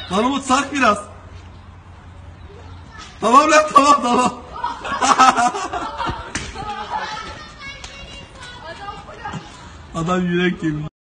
Lan Umut sark biraz. Tamam lan, tamam. Adam yürek yemiş.